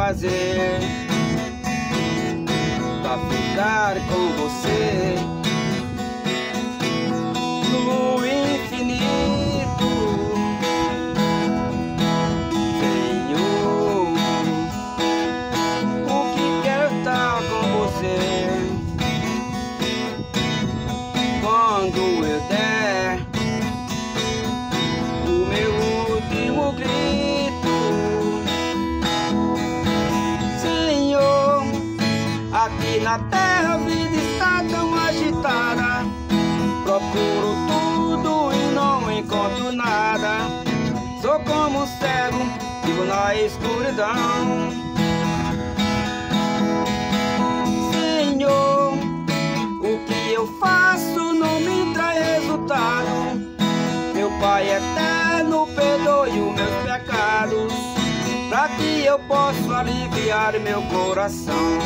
fazer pra ficar com você no infinito? Senhor, o que quero estar com você quando eu der o meu último grito. Senhor, aqui na terra a vida está tão agitada, procuro tudo e não encontro nada. Sou como um cego, vivo na escuridão. Senhor, o que eu faço não me traz resultado. Meu Pai eterno, perdoe os meus pecados, pra que eu possa aliviar meu coração.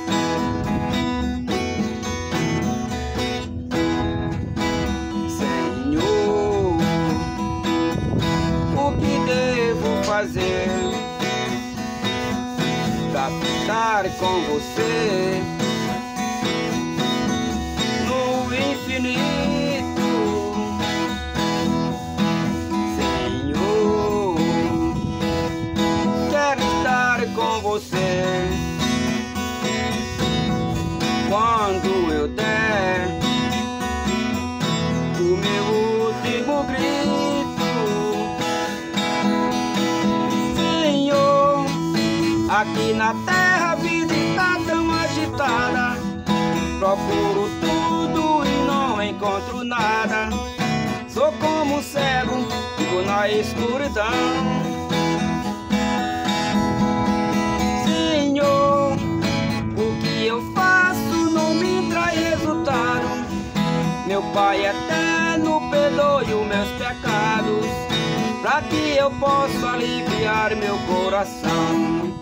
Senhor, o que devo fazer pra ficar com você no infinito? Senhor, quero estar com você quando eu der o meu último grito. Senhor, aqui na terra a vida está tão agitada, procuro tudo e não encontro nada. Sou como um cego, vivo na escuridão. Senhor, o que eu faço não me traz resultado. Meu Pai eterno, perdoe os meus pecados, pra que eu possa aliviar meu coração.